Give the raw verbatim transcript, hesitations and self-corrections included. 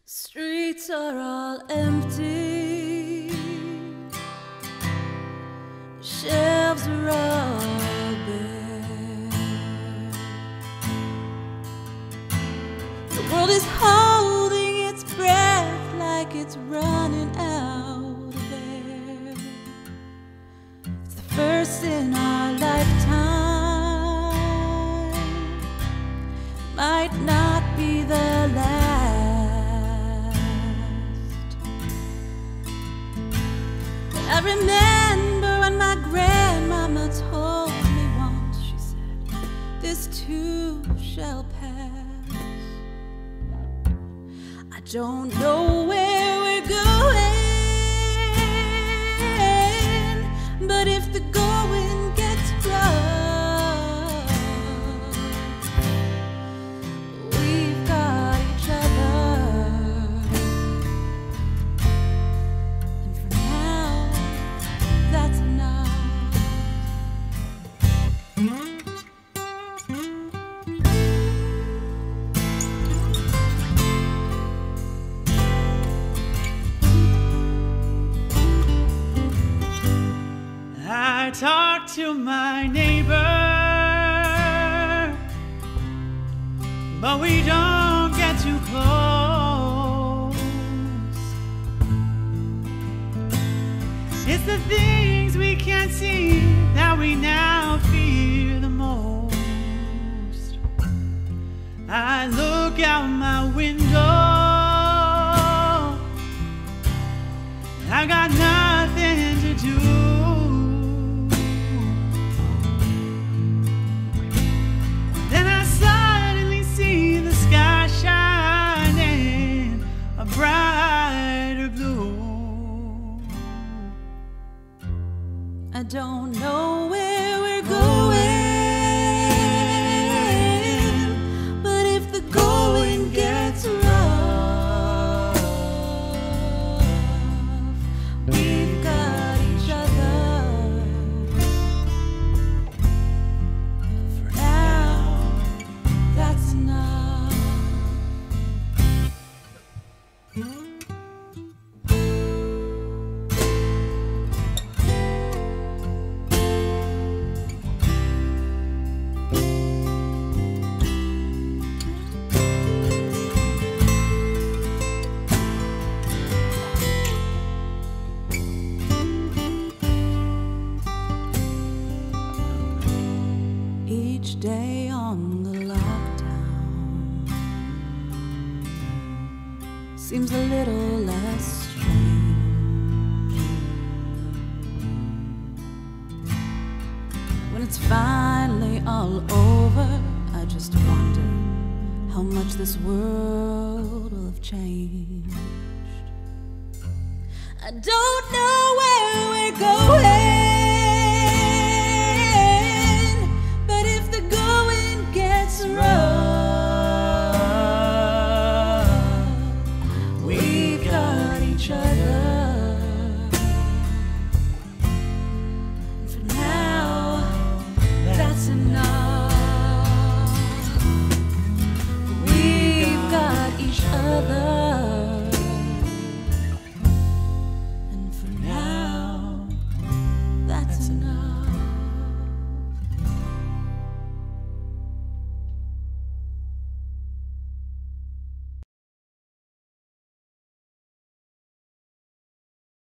Streets are all empty, shelves are all bare. The world is holding its breath like it's running out of air. It's the first in our lifetime, might not be the last. I remember when my grandmama told me once, she said, this too shall pass. I don't know where we're going, but if the going gets rough, we've got each other. I talk to my neighbor, but we don't get too close. It's the things we can't see that we now fear the most. I look out my window, I got nothing to do. Brighter blue. I don't know where we're going, but if the going gets rough, we've got each other. For now, that's enough. Each day on the lockdown seems a little less strange. When it's finally all over, I just wonder how much this world will have changed. I don't know where we're going, but if the going gets rough,